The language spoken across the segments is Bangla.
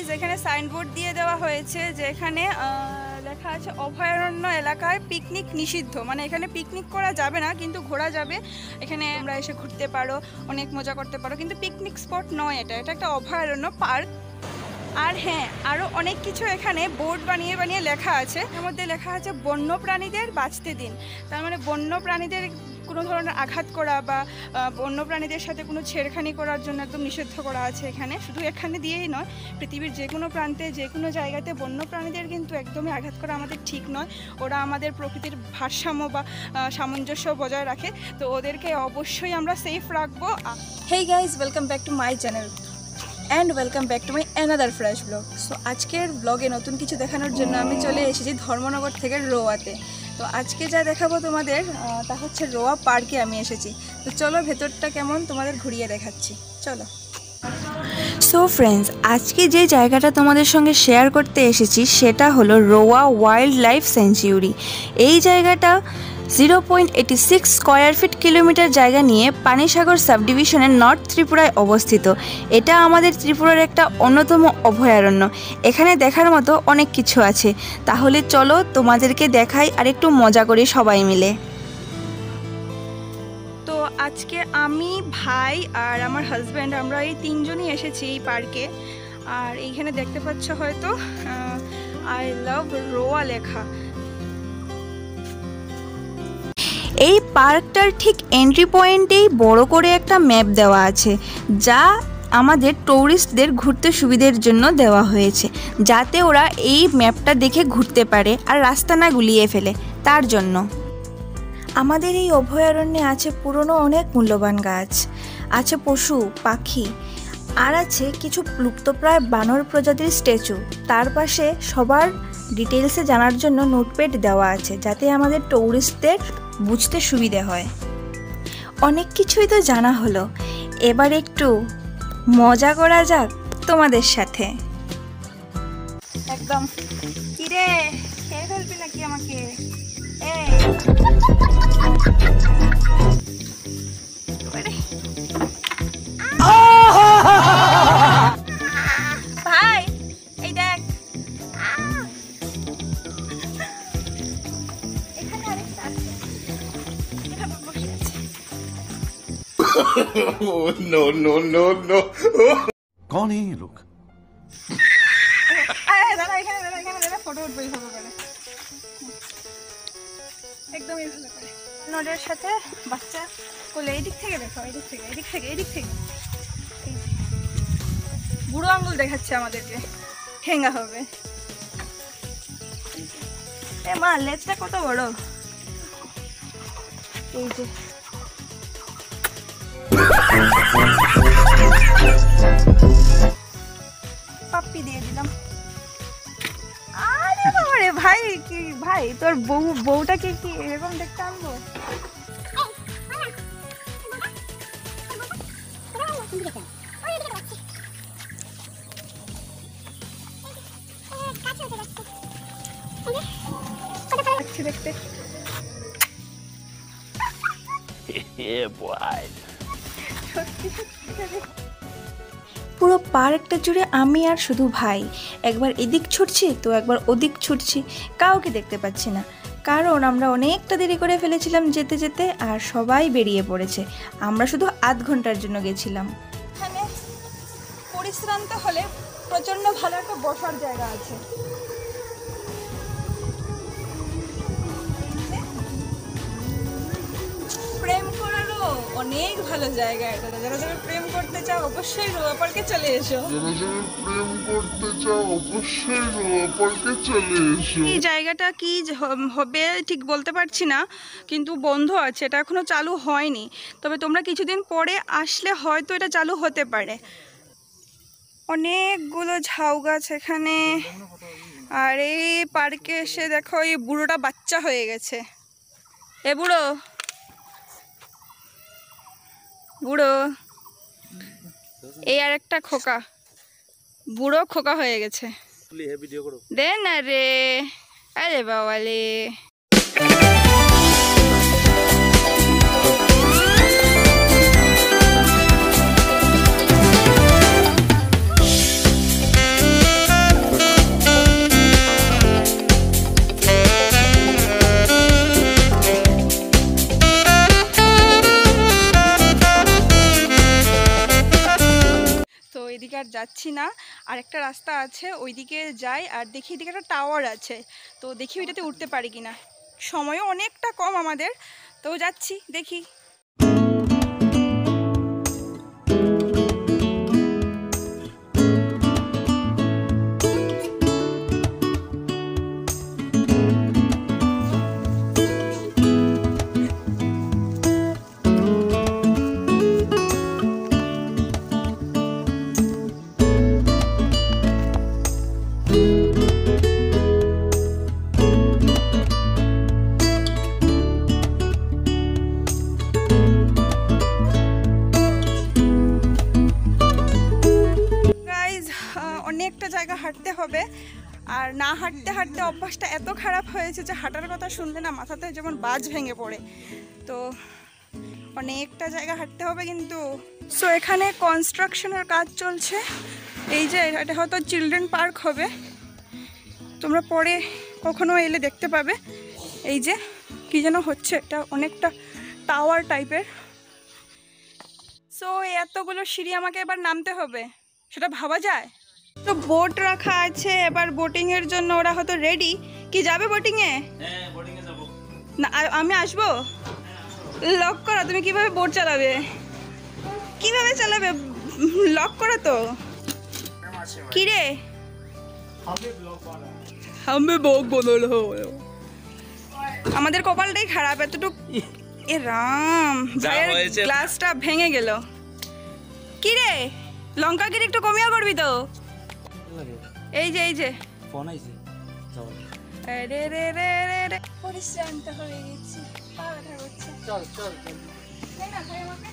গাইজ এখানে সাইনবোর্ড দিয়ে দেওয়া হয়েছে যে এখানে লেখা আছে অভয়ারণ্য এলাকায় পিকনিক নিষিদ্ধ, মানে এখানে পিকনিক করা যাবে না কিন্তু ঘোরা যাবে। এখানে আমরা এসে ঘুরতে পারো, অনেক মজা করতে পারো, কিন্তু পিকনিক স্পট নয়, এটা একটা অভয়ারণ্য পার্ক। আর হ্যাঁ, আরও অনেক কিছু এখানে বোর্ড বানিয়ে বানিয়ে লেখা আছে। এর মধ্যে লেখা আছে বন্য প্রাণীদের বাঁচতে দিন। তার মানে বন্য প্রাণীদের কোনো ধরনের আঘাত করা বা বন্য প্রাণীদের সাথে কোনো ছেড়খানি করার জন্য একদম নিষিদ্ধ করা আছে এখানে। শুধু এখানে দিয়েই নয়, পৃথিবীর যে কোনো প্রান্তে যে কোনো জায়গাতে বন্য প্রাণীদের কিন্তু একদমই আঘাত করা আমাদের ঠিক নয়। ওরা আমাদের প্রকৃতির ভারসাম্য বা সামঞ্জস্য বজায় রাখে, তো ওদেরকে অবশ্যই আমরা সেফ রাখবো। Hey guys, welcome back to my channel and welcome back to my another fresh blog. So আজকের ব্লগে নতুন কিছু দেখানোর জন্য আমি চলে এসেছি ধর্মনগর থেকে রোয়াতে। তো আজকে যা দেখাবো তোমাদের তা হচ্ছে রোয়া পার্কে আমি এসেছি। তো চলো ভেতরটা কেমন তোমাদের ঘুরিয়ে দেখাচ্ছি, চলো। সো ফ্রেন্ডস, আজকে যে জায়গাটা তোমাদের সঙ্গে শেয়ার করতে এসেছি সেটা হলো রোয়া ওয়াইল্ড লাইফ স্যাংচুয়ারি। এই জায়গাটা 0.86 স্কোয়ার ফিট কিলোমিটার জায়গা নিয়ে পানিসাগর সাবডিভিশনের নর্থ ত্রিপুরায় অবস্থিত। এটা আমাদের ত্রিপুরার একটা অন্যতম অভয়ারণ্য। এখানে দেখার মতো অনেক কিছু আছে, তাহলে চলো তোমাদেরকে দেখাই আর একটু মজা করি সবাই মিলে। তো আজকে আমি, ভাই আর আমার হাজব্যান্ড, আমরা এই তিনজনই এসেছি এই পার্কে। আর এইখানে দেখতে পাচ্ছ হয়তো আই লাভ রোয়া লেখা। এই পার্কটার ঠিক এন্ট্রি পয়েন্টেই বড় করে একটা ম্যাপ দেওয়া আছে, যা আমাদের ট্যুরিস্টদের ঘুরতে সুবিধার জন্য দেওয়া হয়েছে, যাতে ওরা এই ম্যাপটা দেখে ঘুরতে পারে আর রাস্তা না গুলিয়ে ফেলে, তার জন্য। আমাদের এই অভয়ারণ্যে আছে পুরনো অনেক মূল্যবান গাছ, আছে পশু পাখি, আর আছে কিছু লুপ্তপ্রায় বানর প্রজাতির স্ট্যাচু। তার পাশে সবার ডিটেলসে জানার জন্য নোটপ্যাড দেওয়া আছে, যাতে আমাদের ট্যুরিস্টদের বুঝতে সুবিধে হয়। অনেক কিছুই তো জানা হলো, এবার একটু মজা করা যাক তোমাদের সাথে। একদম কিরে, খেয়ে ফেলবি নাকি আমাকে? ভাই এই দেখ, এখানে আরেকটা আছে, এখানে বসে আছে। नो नो नो नो कौन है ये लोग? দাদা এখানে দাদা, এখানে দাদা, ফটো উঠবে, ফটো করে একদম এইভাবে করে নদের সাথে বাচ্চা কোলে। এদিক থেকে দেখো, এদিক থেকে, এদিক থেকে, এদিক থেকে। বুড়ো আঙ্গুল দেখাচ্ছে আমাদেরকে, ঠেঙ্গা হবে। এ মা, লেজটা কত বড়! এই যে পাপ্পি দিয়ে দিলাম। আরে বাবারে ভাই, কি ভাই তোর বউটাকে কি এরকম দেখতে আনবো? দেখতে পুরো পার্কটা জুড়ে আমি আর শুধু ভাই, একবার এদিক ছুটছি তো একবার ওদিক ছুটছি, কাউকে দেখতে পাচ্ছি না, কারণ আমরা অনেকটা দেরি করে ফেলেছিলাম যেতে যেতে, আর সবাই বেরিয়ে পড়েছে। আমরা শুধু আধ ঘন্টার জন্য গেছিলাম। এখানে পরিশ্রান্ত হলে প্রচণ্ড ভালো একটা বসার জায়গা আছে। প্রেম করারও অনেক ভালো জায়গা এটা। যারা যারা প্রেম করতে চাও অবশ্যই রোয়া পার্কে চলে এসো। এই জায়গাটা কি হবে ঠিক বলতে পারছি না, কিন্তু বন্ধ আছে, এটা এখনো চালু হয়নি। তবে তোমরা কিছুদিন পরে আসলে হয়তো এটা চালু হতে পারে। অনেকগুলো ঝাউ গাছ এখানে। আর এই পার্কে এসে দেখো, এই বুড়োটা বাচ্চা হয়ে গেছে। এ বুড়ো, বুড়ো, এই আর একটা খোকা, বুড়ো খোকা হয়ে গেছে। দে না রে, আরে বাবালে। যাচ্ছি না, আর একটা রাস্তা আছে ওইদিকে যাই, আর দেখি এদিকে একটা টাওয়ার আছে, তো দেখি ওইটাতে উঠতে পারি কিনা। সময়ও অনেকটা কম আমাদের, তো যাচ্ছি দেখি। অনেকটা জায়গা হাঁটতে হবে, আর না হাঁটতে হাঁটতে অভ্যাসটা এত খারাপ হয়েছে যে হাঁটার কথা শুনলে না মাথাতে যেমন বাজ ভেঙে পড়ে। তো অনেকটা জায়গা হাঁটতে হবে কিন্তু। সো এখানে কনস্ট্রাকশনের কাজ চলছে, এই যে এটা হয়তো চিলড্রেন পার্ক হবে, তোমরা পরে কখনো এলে দেখতে পাবে। এই যে কি যেন হচ্ছে, এটা অনেকটা টাওয়ার টাইপের। সো এতগুলো সিঁড়ি আমাকে এবার নামতে হবে, সেটা ভাবা যায়? তো বোট রাখা আছে, এবার বোটিং এর জন্য ওরা হয়তো রেডি। কি যাবে বোটিং এ? হ্যাঁ, বোটিং এ যাব না। আমি আসবো? লক করা। তুমি কিভাবে বোট চালাবে? কিভাবে চালাবে? লক করা তো। কি রে? আমি ব্লগ বানালো। আমাদের কপালটাই খারাপ এতটুকু। এ রাম, ভাইয়ের গ্লাসটা ভেঙে গেল। কি রে, লঙ্কাগিরি একটু কমিয়া করবি তো। এই যে ফোন আইছে, রে রে রে রে পরিশ্রান্ত হয়ে গেছি, পা ব্যথা করছে। চল না ভাই আমাকে।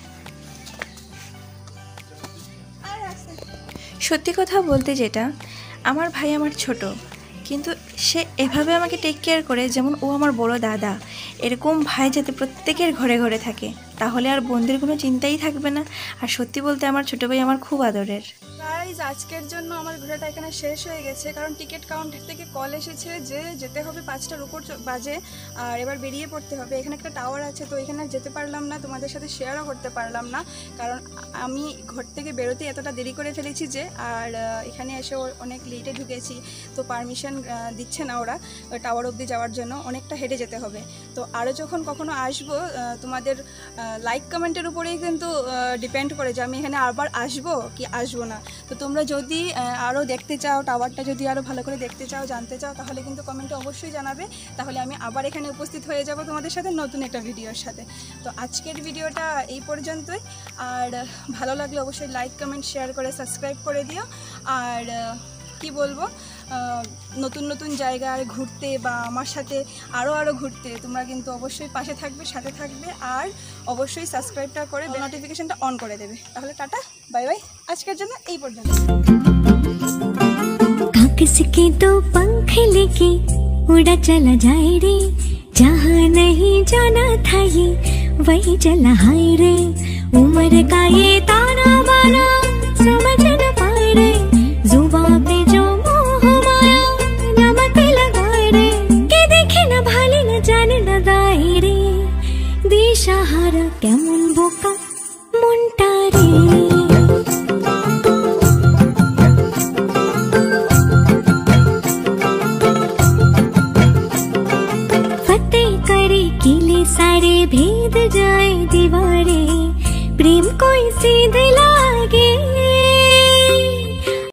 সত্যি কথা বলতে যেটা, আমার ভাই আমার ছোট, কিন্তু সে এভাবে আমাকে টেক কেয়ার করে যেমন ও আমার বড় দাদা। এরকম ভাই যাতে প্রত্যেকের ঘরে ঘরে থাকে, তাহলে আর বোনদের কোনো চিন্তাই থাকবে না। আর সত্যি বলতে আমার ছোট ভাই আমার খুব আদরের। গাইজ, আজকের জন্য আমার ঘোরাটা এখানে শেষ হয়ে গেছে, কারণ টিকিট কাউন্টার থেকে কল এসেছে যে যেতে হবে 5টার উপর বাজে, আর এবার বেরিয়ে পড়তে হবে। এখানে একটা টাওয়ার আছে, তো এখানে যেতে পারলাম না, তোমাদের সাথে শেয়ারও করতে পারলাম না, কারণ আমি ঘর থেকে বেরোতে এতটা দেরি করে ফেলেছি যে, আর এখানে এসে অনেক লেটে ঢুকেছি, তো পারমিশন দিচ্ছে না ওরা টাওয়ার অবধি যাওয়ার জন্য, অনেকটা হেঁটে যেতে হবে। তো আরও যখন কখনো আসবো, তোমাদের লাইক কমেন্টের উপরেই কিন্তু ডিপেন্ড করে যে আমি এখানে আবার আসবো কি আসবো না। তো তোমরা যদি আরও দেখতে চাও, টাওয়ারটা যদি আরও ভালো করে দেখতে চাও, জানতে চাও, তাহলে কিন্তু কমেন্টে অবশ্যই জানাবে, তাহলে আমি আবার এখানে উপস্থিত হয়ে যাব তোমাদের সাথে নতুন একটা ভিডিওর সাথে। তো আজকের ভিডিওটা এই পর্যন্তই, আর ভালো লাগলে অবশ্যই লাইক কমেন্ট শেয়ার করে সাবস্ক্রাইব করে দিও। আর কি বলবো, নতুন নতুন জায়গায় ঘুরতে বা আমার সাথে আরও ঘুরতে তোমরা কিন্তু অবশ্যই পাশে থাকবে, সাথে থাকবে, আর অবশ্যই সাবস্ক্রাইবটা করে বেল নোটিফিকেশনটা অন করে দেবে। তাহলে টাটা, বাই বাই, আজকের জন্য এই পর্যন্ত। किसके दो पंख लेके उड़ा चला जाए रे, जहाँ नहीं जाना था ये वही चला हाय रे। उम्र का ये ताना बाना समझ न पाए रे, जुबान पे जो मोह माया नमक लगाए रे, के देखे न भाले न जाने न दाए रे, दिशाहारा केमन बोका मुंटा रे। सारे भेद जाए दीवारे, प्रेम कोई सीध लागे